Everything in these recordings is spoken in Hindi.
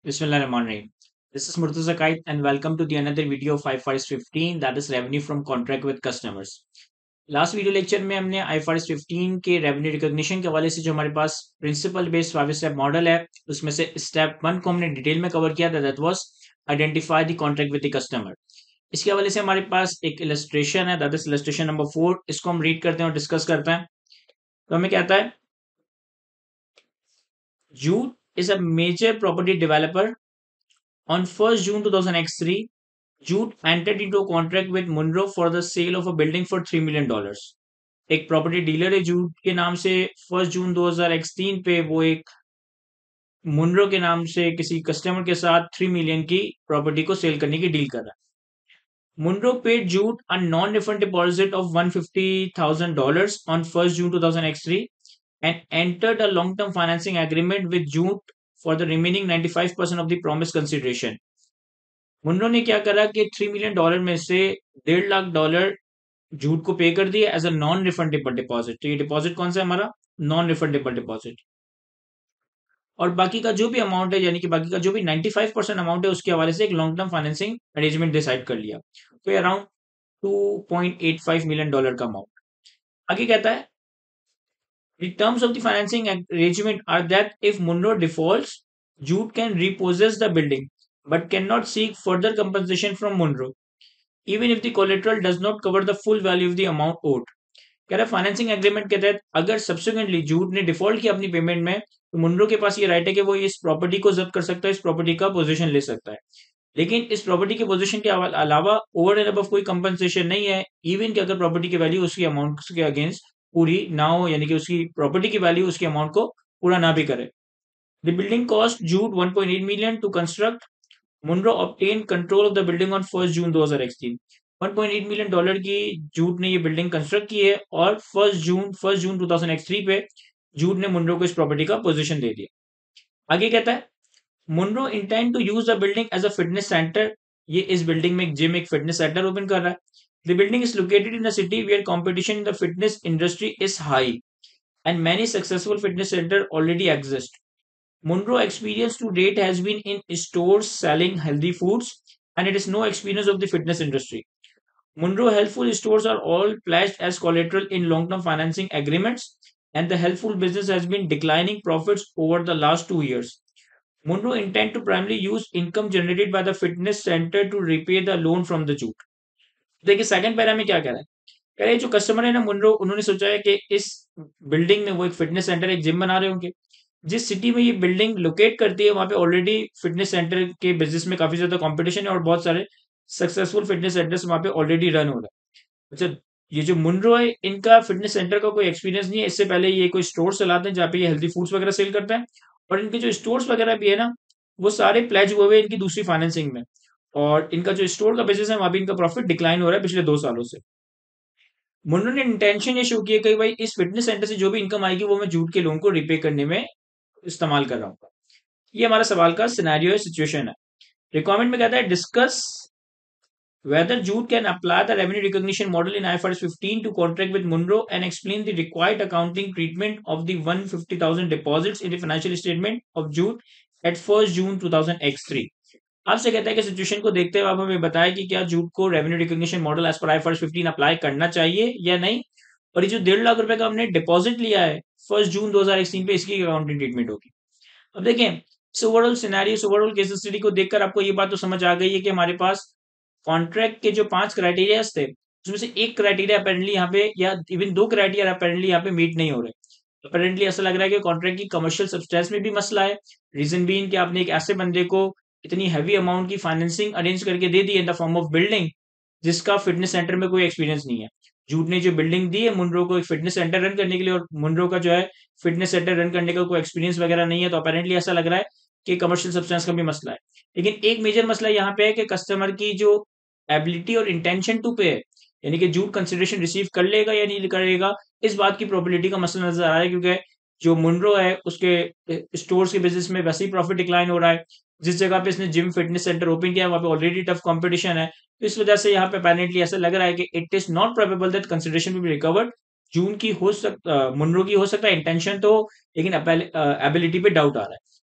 Bismillahirrahmanirrahim. This is Murtaza Kait and welcome to the another video of IFRS 15 that is revenue from contract with customers. Last video lecture में हमने IFRS 15 के रेवेन्यू रिकॉग्निशन के हवाले से जो हमारे पास प्रिंसिपल बेस्ड 5 स्टेप मॉडल है उसमें से स्टेप 1 को हमने डिटेल में कवर किया था that was identify the contract with the customer. इसके हवाले से हमारे पास एक इलस्ट्रेशन है दैट इज इलस्ट्रेशन नंबर 4। इसको हम रीड करते हैं और डिस्कस करते हैं। तो हमें कहता है Jute is a major property developer. On 1st June 2003, Jute entered into a contract with Munro for the sale of a building for $3 million. एक प्रॉपर्टी डीलर है जूट के नाम से 1 जून 2003 पे वो एक मुनरो के नाम से किसी कस्टमर के साथ 3 मिलियन की प्रॉपर्टी को सेल करने की डील कर रहा है। Munro paid Jute a non-refund deposit of $150,000 on 1st June 2003 and entered a long-term financing agreement with Jute for the remaining 95% of the promised consideration. Munro ने क्या करा कि $3 मिलियन में से $1.5 लाख जूट को पे कर दिया as a non refundable deposit. तो ये डिपॉजिट कौन सा है हमारा नॉन रिफंडेबल डिपॉजिट। और बाकी का जो भी अमाउंट है यानी कि बाकी का जो भी 95% अमाउंट है उसके हवाले से एक long term financing arrangement decide कर लिया। तो ये अराउंड $2.85 मिलियन का अमाउंट। आगे कहता है The terms of the financing arrangement are that if Munro defaults, Jute can repossess the building but cannot seek further compensation from Munro, even if the collateral does not cover the full value of the amount owed. कह रहा है फाइनेंसिंग एग्रीमेंट के तहत अगर सब्सिक्वेंटली जूट ने डिफॉल्ट किया अपनी पेमेंट में तो मुनरो के पास ये राइट है कि वो इस प्रॉपर्टी को जब्त कर सकता है, इस प्रॉपर्टी का पोजीशन ले सकता है। लेकिन इस प्रॉपर्टी के पोजीशन के अलावा ओवर एंड अबव कोई कंपनसेशन नहीं है, इवन कि अगर प्रॉपर्टी की वैल्यू उसकी अमाउंट के अगेंस्ट पूरी ना हो यानी कि उसकी प्रॉपर्टी की वैल्यू उसके अमाउंट को पूरा ना भी करे। The building cost Jute 1.8 million to construct. Munro obtain control of the building on 1 June 2016। $1.8 million की जूट ने ये बिल्डिंग कंस्ट्रक्ट की है और 1 जून 2003 पे जूट ने मुनरो को इस प्रॉपर्टी का पोजीशन दे दिया। आगे कहता है Munro intend to use the building as a fitness centre. ये इस बिल्डिंग में एक जिम एक फिटनेस सेंटर ओपन कर रहा है। The building is located in a city where competition in the fitness industry is high and many successful fitness centers already exist. Munro experience to date has been in stores selling healthy foods and it is no experience of the fitness industry. Munro Healthful stores are all pledged as collateral in long-term financing agreements and the healthful business has been declining profits over the last 2 years. Munro intend to primarily use income generated by the fitness center to repay the loan from the jute. देखिए सेकंड पैरा में क्या कह रहा है, कह रहे हैं जो कस्टमर है ना मुनरो उन्होंने सोचा है कि इस बिल्डिंग में वो एक फिटनेस सेंटर एक जिम बना रहे होंगे। जिस सिटी में ये बिल्डिंग लोकेट करती है वहां पे ऑलरेडी फिटनेस सेंटर के बिजनेस में काफी ज्यादा कंपटीशन है और बहुत सारे सक्सेसफुल फिटनेस सेंटर्स वहां पे ऑलरेडी रन हो रहा है। अच्छा ये जो मुनरो है इनका फिटनेस सेंटर का कोई एक्सपीरियंस नहीं है, इससे पहले ये कोई स्टोर चलाते हैं जहाँ पे ये हेल्थी फूड्स वगैरह सेल करते हैं और इनके जो स्टोर्स वगैरह भी है ना वो सारे प्लेज हुए हुए इनकी दूसरी फाइनेंसिंग में और इनका जो स्टोर का बिजनेस है वहां भी इनका प्रॉफिट डिक्लाइन हो रहा है पिछले 2 सालों से। मुन्नो ने इंटेंशन ये शो किया कि भाई इस फिटनेस सेंटर से जो भी इनकम आएगी वो मैं जूट के लोन को रिपे करने में इस्तेमाल कर रहा हूँ। ये हमारा सवाल का सिनेरियो है, सिचुएशन है। रिक्वायरमेंट में कहता है discuss whether Jute can apply the revenue recognition model in IFRS 15 to contract with Munro and explain the required accounting treatment of the 150,000 deposits in the financial statement of Jute at 1st June 2003। आपसे कहता है कि सिचुएशन को देखते हुए आप हमें बताएं कि क्या जूट को रेवेन्यू रिकॉग्निशन मॉडल एज पर IFRS 15 अप्लाई करना चाहिए या नहीं, और ये जो 1.5 लाख रुपए का हमने डिपॉजिट लिया है 1 जून 2016 पे इसकी अकाउंटिंग ट्रीटमेंट होगी। अब देखें overall scenario overall case study को देखकर आपको ये बात तो समझ आ गई है कि हमारे पास कॉन्ट्रैक्ट के जो 5 क्राइटेरिया थे उसमें से एक क्राइटेरिया अपेरेंटली यहाँ पे या इवन 2 क्राइटेरिया अपेरेंटली यहाँ पे मीट नहीं हो रहे। अपेरेंटली ऐसा लग रहा है कि कॉन्ट्रैक्ट की कमर्शियल सब्सटेंस में भी मसला है। रीजन बीइंग कि आपने एक ऐसे बंदे को इतनी हैवी अमाउंट की फाइनेंसिंग अरेंज करके दे दी in the form of building जिसका फिटनेस सेंटर में कोई एक्सपीरियंस नहीं है। जूट ने जो बिल्डिंग दी है मुनरो को एक फिटनेस सेंटर रन करने के लिए और मुनरो का जो है फिटनेस सेंटर रन करने का कोई एक्सपीरियंस वगैरह नहीं है, तो अपेरेंटली ऐसा लग रहा है कि कमर्शियल सब्सटेंस का भी मसला है। लेकिन एक मेजर मसला यहाँ पे है कि कस्टमर की जो एबिलिटी और इंटेंशन टू पे है यानी कि जूट कंसिडरेशन रिसीव कर लेगा या नहीं करेगा इस बात की प्रोबेबिलिटी का मसला नजर आ रहा है, क्योंकि जो मुनरो है उसके स्टोर्स के बिजनेस में वैसे ही प्रॉफिट डिक्लाइन हो रहा है। जिस जगह पे इसने जिम फिटनेस सेंटर ओपन किया वहां पे ऑलरेडी टफ कंपटीशन है, तो इस वजह से यहाँ पे अपेरेंटली ऐसा लग रहा है कि it is not probable that consideration will be recovered. Jute की हो सकता मुनरो की हो सकता है इंटेंशन तो, लेकिन एबिलिटी पे डाउट आ रहा है।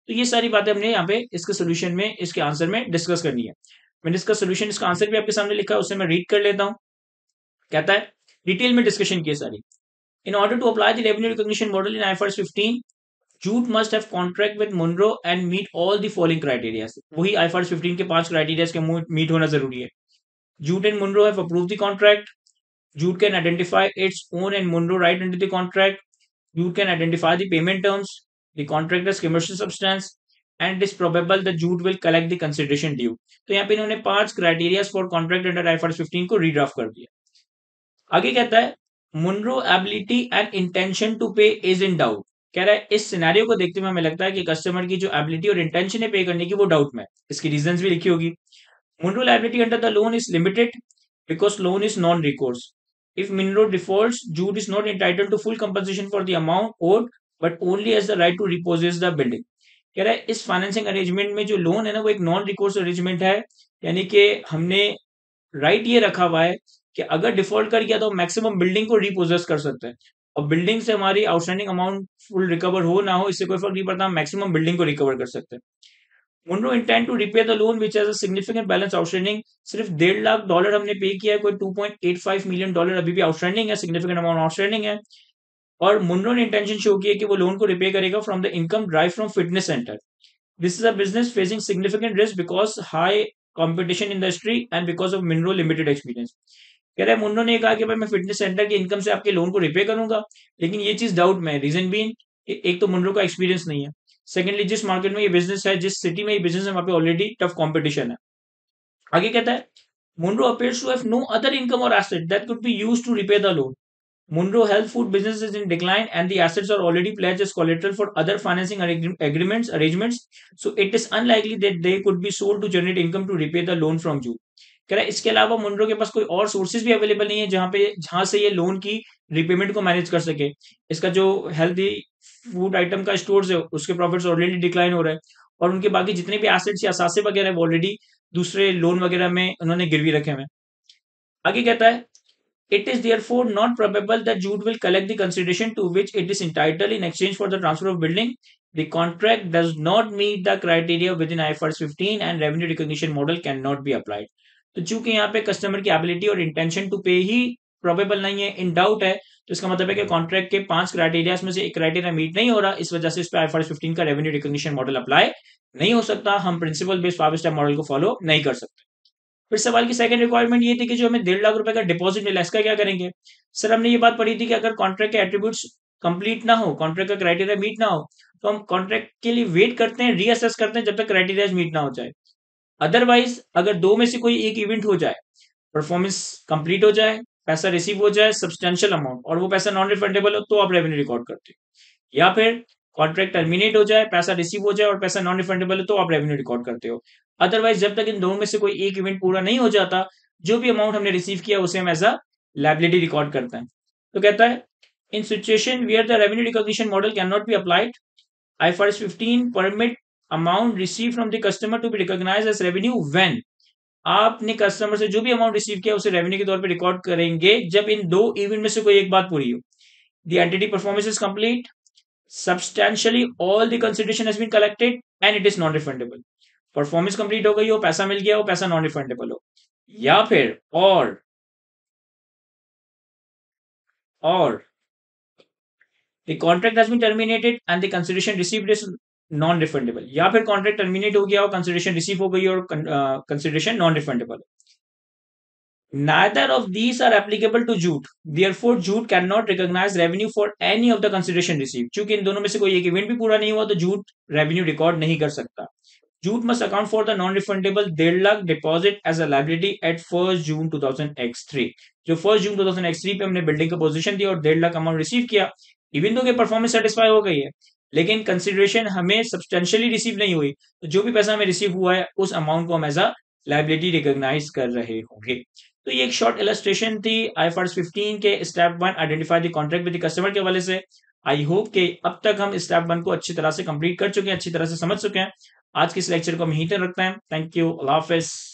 तो ये सारी बातें हमने यहाँ पे इसके सोल्यूशन में, इसके आंसर में डिस्कस करनी है। मैंने इसका सोल्यूशन, इसका आंसर भी आपके सामने लिखा है, उससे मैं रीड कर लेता हूँ। कहता है, डिटेल में डिस्कशन की सारी। In order to apply the revenue recognition model in IFRS 15, Jute must have contract with Munro and meet all the following criteria. वही IFRS 15 के 5 क्राइटेरिया के मीट होना जरूरी है। Jute and Munro have approved the contract. Jute can identify its own and Monroe right under the contract. Jute can identify the payment terms, the contractor's commercial substance, and it is probable that Jute will collect the consideration due. तो यहाँ पे इन्होंने 5 criteria for contract under IFRS 15 को रीड्राफ्ट कर दिया। आगे कहता है, Monroe ability and intention to pay is in doubt। कह रहा है इस सिनेरियो को देखते हुए हमें लगता है कि कस्टमर की जो एबिलिटी और इंटेंशन है पे करने की वो डाउट में। इसकी रीजंस भी लिखी होगी। Monroe liability under the loan is limited because loan is non-recourse. If Monroe defaults, Jude is not entitled to full compensation for the amount owed, but only has the right to repossess the building। कह रहा है इस फाइनेंसिंग अरेंजमेंट में जो लोन है ना वो एक नॉन रिकोर्स अरेंजमेंट है, यानी कि हमने राइट ये रखा हुआ है कि अगर डिफॉल्ट कर गया तो मैक्सिमम बिल्डिंग को रिपोजेस कर सकते हैं, और बिल्डिंग से हमारी आउटस्टैंडिंग अमाउंट फुल रिकवर हो ना हो इससे कोई फर्क नहीं पड़ता, हम मैक्सिमम बिल्डिंग को रिकवर कर सकते हैं। Monroe intend to repay the loan which has a significant balance outstanding। सिर्फ $1.5 लाख हमने पे किया है, कोई $2.85 मिलियन अभी भी आउटस्टैंडिंग है, सिग्निफिकेंट अमाउंट आउटस्टैंडिंग है। और मुनरो ने इंटेंशन शो किया कि वो लोन को रिपे करेगा from the income derived from fitness centre. This is a business facing significant risk because high competition industry and because of Monroe limited experience. कह रहे हैं मुन्नो ने कहा कि भाई मैं फिटनेस सेंटर की इनकम से आपके लोन को रिपे करूंगा, लेकिन ये चीज डाउट में है। रीजन बीइंग, एक तो मुन्नो का एक्सपीरियंस नहीं है, सेकेंडली जिस मार्केट में ये बिजनेस है, जिस सिटी में ये बिजनेस है, वहां पे ऑलरेडी टफ कंपटीशन है। आगे कहता है, Monroe appears to have no other income और asset that could be used to repay the loan. Monroe Health Food business is in decline and the assets are already pledged as collateral for other financing arrangements. So it is unlikely that they could be sold to generate income to repay the loan from June। कह रहा है इसके अलावा मुनरो के पास कोई और सोर्सेज भी अवेलेबल नहीं है जहां से ये लोन की रिपेमेंट को मैनेज कर सके। इसका जो हेल्थी फूड आइटम का स्टोर्स है उसके प्रॉफिट्स ऑलरेडी डिक्लाइन हो रहे हैं, और उनके बाकी जितने भी एसेट्स या असासे वगैरह वो ऑलरेडी दूसरे लोन वगैरह में उन्होंने गिरवी रखे हुए। आगे कहता है, it is therefore not probable that Jude will collect the consideration to which it is entitled in exchange for the transfer of building. The contract does not meet the criteria within IFRS 15 and revenue recognition model cannot be applied। तो चूंकि यहाँ पे कस्टमर की एबिलिटी और इंटेंशन टू पे ही प्रोबेबल नहीं है, इन डाउट है, तो इसका मतलब है कि कॉन्ट्रैक्ट के 5 क्राइटेरिया में से एक क्राइटेरिया मीट नहीं हो रहा, इस वजह से इस पे IFRS 15 का रेवेन्यू रिकॉग्निशन मॉडल अप्लाई नहीं हो सकता, हम प्रिंसिपल बेस्ड 5 स्टेप मॉडल को फॉलो नहीं कर सकते। फिर सवाल की सेकंड रिक्वायरमेंट ये थी कि जो हमें 1.5 लाख रुपए का डिपॉजिट मिला इसका क्या करेंगे। सर हमने ये बात पढ़ी थी कि अगर कॉन्ट्रैक्ट के एट्रीब्यूट्स कंप्लीट ना हो, कॉन्ट्रैक्ट का क्राइटेरिया मीट ना हो, तो हम कॉन्ट्रैक्ट के लिए वेट करते हैं, रीअसेस करते हैं जब तक क्राइटेरिया मीट ना हो जाए। अदरवाइज अगर दो में से कोई एक इवेंट हो जाए, परफॉर्मेंस कंप्लीट हो जाए, पैसा रिसीव हो जाए सब्सटेंशियल अमाउंट, और वो पैसा नॉन रिफंडेबल हो, तो आप रेवेन्यू रिकॉर्ड करते हो। या फिर कॉन्ट्रैक्ट टर्मिनेट हो जाए, पैसा रिसीव हो जाए और पैसा नॉन रिफंडेबल है, तो आप रेवेन्यू रिकॉर्ड करते हो। अदरवाइज जब तक इन दोनों में से कोई एक इवेंट पूरा नहीं हो जाता, जो भी अमाउंट हमने रिसीव किया उसे हम एज अ लायबिलिटी रिकॉर्ड करते हैं। तो कहता है, in situation where the revenue recognition model can not be applied, IFRS 15 permit amount receive from the customer to be recognised as revenue when, आपने कस्टमर से जो भी अमाउंट रिसीव किया उसे रेवेन्यू के तौर पे रिकॉर्ड करेंगे जब इन दो इवेंट में से कोई एक बात पूरी हो। The entity performance is complete, substantially all the consideration has been collected and it is non refundable। Performance complete हो गई हो, पैसा मिल गया हो, पैसा नॉन रिफंडेबल हो, या फिर और the contract has been terminated and the consideration received is non refundable, या फिर कॉन्ट्रैक्ट टर्मिनेट हो गया और कंसिडरेशन रिसीव हो गई और consideration non refundable. Neither of these are applicable to Jute. Therefore, Jute cannot recognize revenue for any of the consideration received। चूंकि इन दोनों में से कोई एक इवेंट भी पूरा नहीं हुआ तो Jute रेवेन्यू रिकॉर्ड नहीं कर सकता। Jute must account for the non-refundable 1.5 lakh deposit as a liability at 1 June 2003। जो 1 June 2003 पे हमने बिल्डिंग का पोजीशन दिया और 1.5 लाख अमाउंट रिसीव किया, इवन दो के परफॉर्मेंस सेटिस्फाई हो गई है, लेकिन कंसिडरेशन हमें सब्सटेंशियली रिसीव नहीं हुई, तो जो भी पैसा हमें रिसीव हुआ है उस अमाउंट को हम एज अ लाइबिलिटी रिकॉग्नाइज कर रहे होंगे। तो ये एक शॉर्ट इलस्ट्रेशन थी IFRS 15 के step 1 identify the contract with the customer के हवाले से। आई होप कि अब तक हम स्टेप 1 को अच्छी तरह से कंप्लीट कर चुके हैं, अच्छी तरह से समझ चुके हैं। आज के इस लेक्चर को हम यहीं तक रखते हैं। थैंक यू, अल्लाह हाफिज।